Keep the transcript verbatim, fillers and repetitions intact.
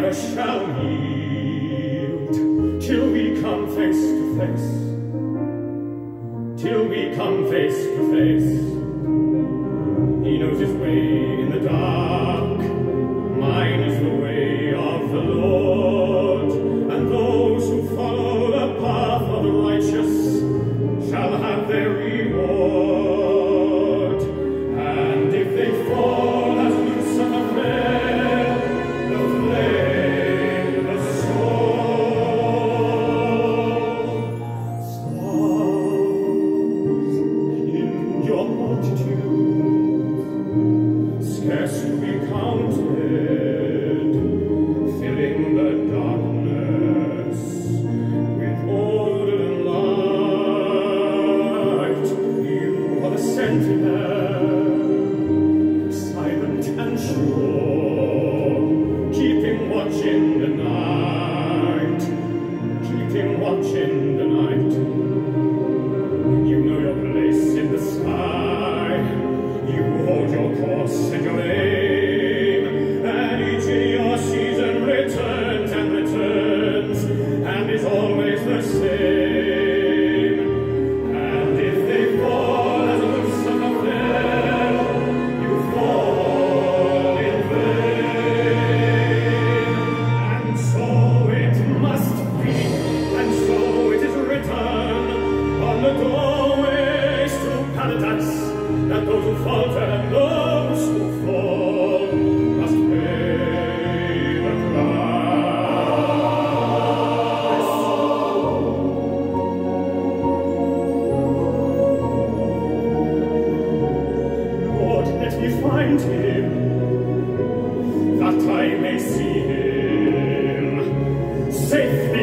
never shall yield till we come face to face, till we come face to face. He knows his way in the dark, mine is the way of the Lord, and those who follow the path of the righteous shall have their reward. And if they fall as loose of a flare, the flame, the sword. Stars in your multitude, scarce to be counted, filling the darkness with order and light. You are the sentinel, silent and sure, keeping watch in the night, keeping watch in the night. You know your place in the sky, you hold your course and your aim, and each in your season returns and returns, and is always the same. And if they fall as loose of a flare, you fall in vain. And so it must be, and so it is written on the doorways to paradise, that those who falter and those who fall must pay the price. Lord, let me find him, that I may see him safely